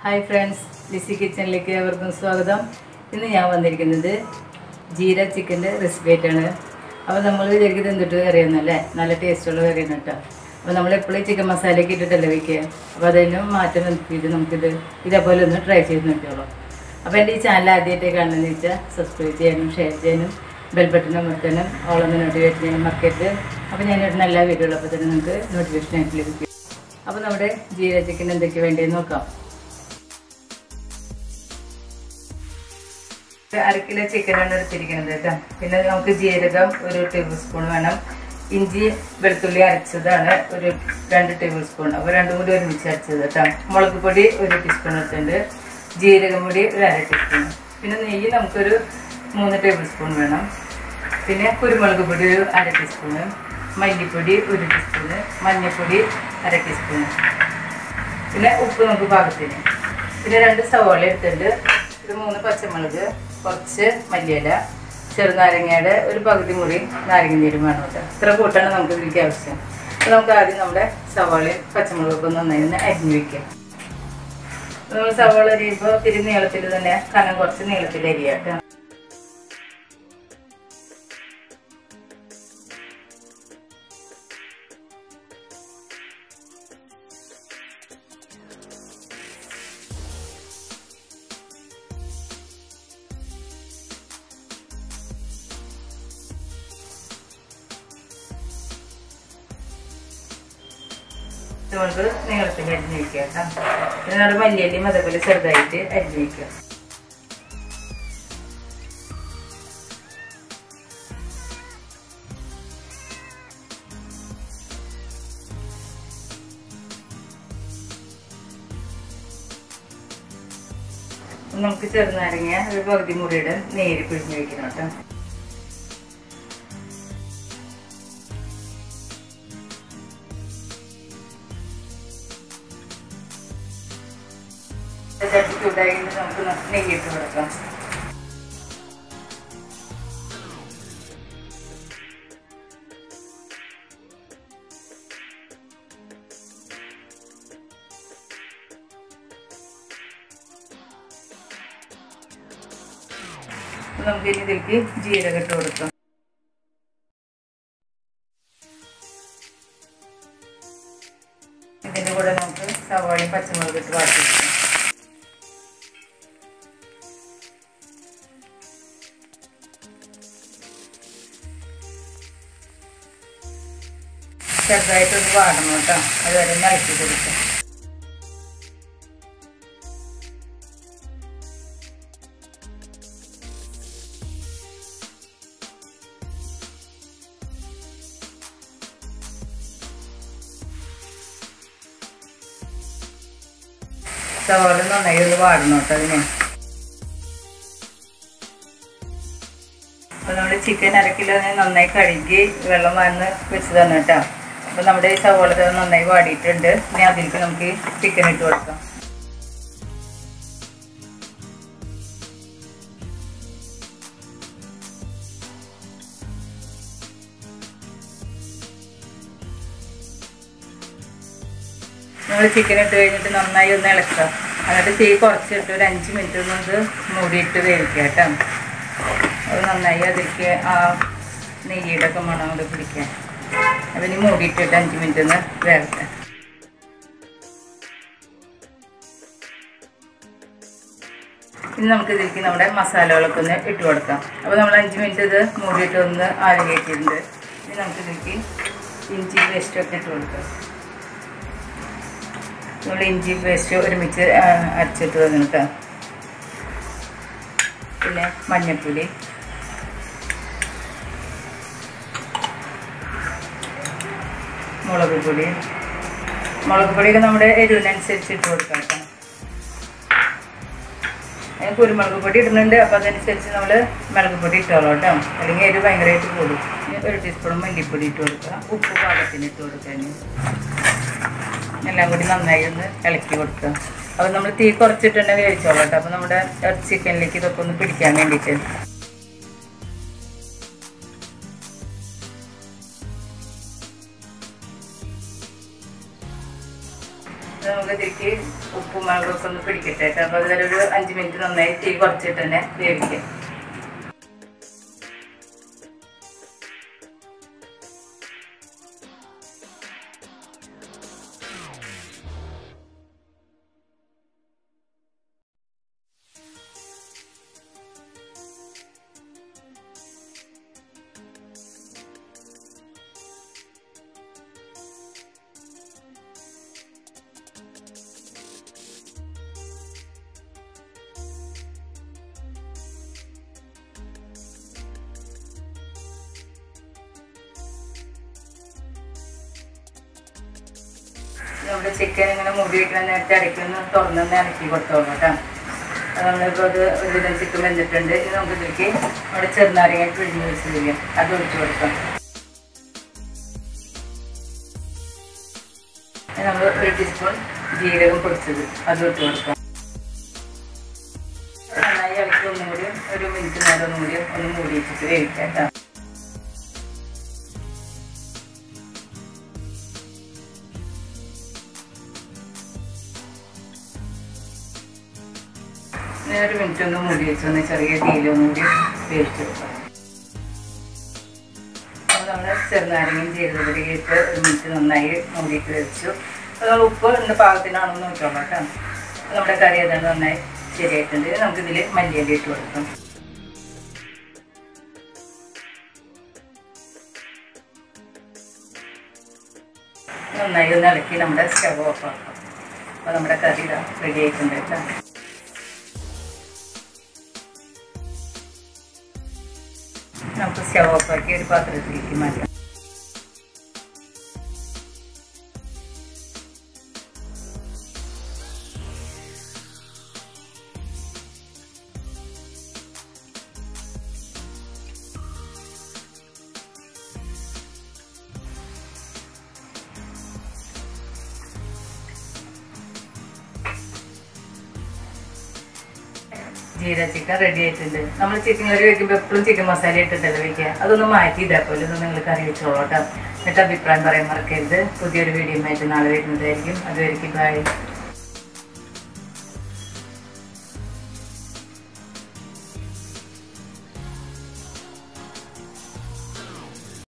Hi friends, Lissy കിച്ചണിലേക്ക് അവർക്കും സ്വാഗതം. ഇന്ന് ഞാൻ വന്നിരിക്കുന്നത് ജീര ചിക്കൻ്റെ റെസിപ്പി ആയിട്ടാണ്. അപ്പോൾ നമ്മൾ വിചാരിക്കുന്നത് എന്തിട്ട് കറിയൊന്നുമല്ലേ, നല്ല ടേസ്റ്റുള്ള കറിയാണ് കേട്ടോ. അപ്പോൾ നമ്മളെപ്പോഴും ചിക്കൻ മസാലയൊക്കെ ഇട്ടിട്ടല്ലേ വയ്ക്കുക. അപ്പോൾ അതിനും മാറ്റം വരുത്തിയിട്ട് നമുക്കിത് ഇതേപോലെ ഒന്ന് ട്രൈ ചെയ്ത് നോക്കിയോളൂ. അപ്പോൾ എൻ്റെ ഈ ചാനൽ ആദ്യമായിട്ട് കാണുന്നതെന്ന് വെച്ചാൽ സബ്സ്ക്രൈബ് ചെയ്യാനും ഷെയർ ചെയ്യാനും ബെൽ ബട്ടൺ അമർത്താനും ഓളൊന്ന് നോട്ടിഫിക്കേഷൻ ചെയ്യാനും മറക്കരുത്. അപ്പോൾ ഞാനിടുന്ന എല്ലാ വീഡിയോകളും അപ്പോൾ തന്നെ നിങ്ങൾക്ക് നോട്ടിഫിക്കേഷൻ ആയിട്ട് ലഭിക്കും. അപ്പോൾ നമ്മുടെ ജീര ചിക്കൻ എന്തൊക്കെ വേണ്ടതെന്ന് നോക്കാം. 1/2 കിലോ ചിക്കനാണ് എടുത്തിരിക്കുന്നത് കേട്ടോ. പിന്നെ നമുക്ക് ജീരകം 1 ടേബിൾ സ്പൂൺ വേണം. ഇഞ്ചി വെളുത്തുള്ളി അരച്ചതാണ് 2 ടേബിൾ സ്പൂൺ. അപ്പോൾ രണ്ടും കൂടി ഒരുമിച്ച് അരച്ചത് കേട്ടോ. മുളക് പൊടി 1 ടീസ്പൂൺ എടുത്തിട്ടുണ്ട്. ജീരകം പൊടി 1/2 ടീസ്പൂൺ. പിന്നെ നെയ്യ് നമുക്കൊരു 3 ടേബിൾ സ്പൂൺ വേണം. പിന്നെ കുരുമുളക് പൊടി 1/2 ടീസ്പൂണ്, മല്ലിപ്പൊടി 1 ടീസ്പൂണ്, മഞ്ഞൾപ്പൊടി 1/2 ടീസ്പൂണ്. പിന്നെ ഉപ്പ് നമുക്ക് പാകത്തിന്. പിന്നെ 2 സവാള എടുത്തിട്ടുണ്ട്. 3 പച്ചമുളക്, കുറച്ച് മല്ലിയില, ചെറുനാരങ്ങയുടെ ഒരു പകുതി മുറി നാരങ്ങ നീരും വേണം കേട്ടോ. ഇത്ര കൂട്ടാണ് നമുക്ക് ഇതിലേക്ക് ആവശ്യം. അപ്പോൾ നമുക്ക് ആദ്യം നമ്മുടെ സവാളയും പച്ചമുളകൊക്കെ നന്നായി ഒന്ന് അരിഞ്ഞ് വയ്ക്കാം. നമ്മൾ സവാള അരിയുമ്പോൾ ഇത്തിരി നീളത്തിൽ തന്നെ കനം കുറച്ച് നീളത്തിൽ അരിയാം കേട്ടോ. നമുക്ക് നീളത്തിൽ അരിഞ്ഞ് വയ്ക്കുക കേട്ടോ. പിന്നെ നമ്മുടെ മല്ലിയിലയും അതേപോലെ ചെറുതായിട്ട് അരിഞ്ഞ് വയ്ക്കുക. നമുക്ക് ചെറുനാരങ്ങ ഒരു പകുതി മുറിയുടെ നേരി പിഴിഞ്ഞ് വയ്ക്കണം കേട്ടോ. ചട്ടി ചൂടായി നമുക്ക് നെയ്യിട്ട് കൊടുക്കാം. നമുക്ക് ഇനി ഇതിലേക്ക് ജീരകം ഇട്ട് കൊടുക്കാം. ഇതിൻ്റെ കൂടെ നമുക്ക് സവാളയും പച്ചമുളക് ഇട്ട് വാട്ടി വെക്കാം. ചെറുതായിട്ടൊന്ന് വാടണം കേട്ടോ. അതുവരെ ഇളക്കി കൊടുക്കാം. സവാള നന്നായി ഒന്ന് വാടണം കേട്ടോ അതിനെ. അപ്പോൾ നമ്മുടെ ചിക്കൻ 1/2 കിലോ നന്നായി കഴുകി വെള്ളം വന്ന് വെച്ചതാണ് കേട്ടോ. അപ്പോൾ നമ്മുടെ ഈ സവാള നന്നായി വാടിയിട്ടുണ്ട്. ഇനി അതിലേക്ക് നമുക്ക് ചിക്കൻ ഇട്ട് കൊടുക്കാം. നമ്മൾ ചിക്കൻ ഇട്ട് കഴിഞ്ഞിട്ട് നന്നായി ഒന്ന് ഇളക്കാം. എന്നിട്ട് തീ കുറച്ചിട്ട് ഒരു 5 മിനിറ്റ് ഒന്ന് മൂടിയിട്ട് വേവിക്കുക കേട്ടോ. അത് നന്നായി അതിലേക്ക് ആ നെയ്യുടെ ഒക്കെ മണം കൊണ്ട് പിടിക്കാം. അപ്പം ഇനി മൂടിയിട്ടിട്ട് 5 മിനിറ്റ് ഒന്ന് വേവട്ടെ. ഇനി നമുക്ക് ഇതിലേക്ക് നമ്മുടെ മസാലകളൊക്കെ ഒന്ന് ഇട്ട് കൊടുക്കാം. അപ്പോൾ നമ്മൾ 5 മിനിറ്റ് ഇത് മൂടിയിട്ട് ഒന്ന് ആവി കയറ്റിയിട്ടുണ്ട്. ഇനി നമുക്ക് ഇതിലേക്ക് ഇഞ്ചി പേസ്റ്റൊക്കെ ഇട്ട് കൊടുക്കാം. നമ്മൾ ഇഞ്ചി പേസ്റ്റ് ഒരുമിച്ച് അരച്ചിട്ട് വന്നിട്ട് പിന്നെ മഞ്ഞൾപ്പൊടി, മുളക് പൊടിയൊക്കെ നമ്മുടെ എരിവിനനുസരിച്ച് ഇട്ട് കൊടുക്കാം കേട്ടോ. കുരുമുളക് പൊടി ഇടുന്നുണ്ട്. അപ്പോൾ അതനുസരിച്ച് നമ്മൾ മുളക് പൊടി ഇട്ടോളൂ കേട്ടോ, അല്ലെങ്കിൽ എരിവ് ഭയങ്കരമായിട്ട് കൂടും. 1 ടീസ്പൂൺ മല്ലിപ്പൊടി ഇട്ട് കൊടുക്കുക. ഉപ്പ് പാകത്തിന് ഇട്ട് കൊടുക്കാൻ. എല്ലാം കൂടി നന്നായി ഒന്ന് ഇളക്കി കൊടുക്കുക. അപ്പോൾ നമ്മൾ തീ കുറച്ചിട്ട് തന്നെ വേവിച്ചോളൂ കേട്ടോ. അപ്പോൾ നമ്മുടെ ചിക്കനിലേക്ക് ഇതൊക്കെ ഒന്ന് പിടിക്കാൻ വേണ്ടിയിട്ട്. നമുക്ക് ഇതിലേക്ക് ചിക്കനിലേക്ക് ഉപ്പും മുളകൊക്കെ ഒന്ന് പിടിക്കട്ടെ. അപ്പോൾ അതിലൊരു 5 മിനിറ്റ് നന്നായി തീ കുറച്ചിട്ട് തന്നെ വേവിക്കാം. നമ്മുടെ ചിക്കൻ ഇങ്ങനെ മൂടി വയ്ക്കുന്ന നേരത്തെ ഇടയ്ക്കൊന്ന് തുറന്നൊന്ന് ഇറക്കി കൊടുത്തോളൂ കേട്ടോ. നമ്മളിപ്പോൾ അത് ഒരുവിധം ചിക്കൻ വെച്ചിട്ടുണ്ട്. ഇനി നമുക്ക് ഇതിലേക്ക് നമ്മുടെ ചെറുനാരങ്ങ പിഴിഞ്ഞ് വെച്ചില്ല, അത് ഒഴിച്ചു കൊടുക്കാം. നമ്മൾ 1 ടീസ്പൂൺ ജീരകം പൊടിച്ചത് അത് ഇട്ട് കൊടുക്കാം. നന്നായി ഇളക്കി ഒന്നും കൂടി ഒരു മിനിറ്റ് നേരം ഒന്നും കൂടി ഒന്ന് മൂടി വെച്ചിട്ട് വേവിക്കാം കേട്ടോ. ഒരു മിനിറ്റ് ഒന്ന് മൂടി വെച്ചൊന്ന് ചെറിയ തീയിലൊന്നും കൂടി വേവിച്ചെടുക്കാം. അപ്പോൾ നമ്മൾ ചെറുനാരങ്ങയും ജീരകപ്പൊടി ഇട്ട് 1 മിനിറ്റ് നന്നായി മൂടിയിട്ട് വെച്ചു. അപ്പോൾ നമ്മൾ ഉപ്പ് ഉണ്ട് പാകത്തിനാണെന്ന് നോക്കണം കേട്ടോ. നമ്മുടെ കറി അതാണ് നന്നായി ശരിയായിട്ടുണ്ട്. നമുക്കിതിൽ മല്ലിയില ഇട്ട് കൊടുക്കാം. നന്നായി ഒന്ന് ഇളക്കി നമ്മുടെ സ്റ്റവ് ഓഫ് ആക്കാം. അപ്പോൾ നമ്മുടെ കറി റെഡി ആയിട്ടുണ്ട് കേട്ടോ. നമുക്ക് സ്റ്റവ് ഓഫാക്കി ഒരു പാത്രത്തിലേക്ക് മാറ്റാം. ജീര ചിക്കൻ റെഡി ആയിട്ടുണ്ട്. നമ്മൾ ചിക്കൻ കറി വെക്കുമ്പോൾ എപ്പോഴും ചിക്കൻ മസാല ഇട്ടിട്ടല്ലേ വെക്കുക. അതൊന്ന് മാറ്റി ഇതാക്കുമല്ലോ. ഇത് നിങ്ങൾ കറി വെച്ചോളൂ കേട്ടോ. എന്നിട്ട് അഭിപ്രായം പറയാൻ മറക്കരുത്. പുതിയൊരു വീഡിയോ ആയിട്ട് നാളെ വരുന്നതായിരിക്കും. അതുവരെയ്ക്കും ബൈ.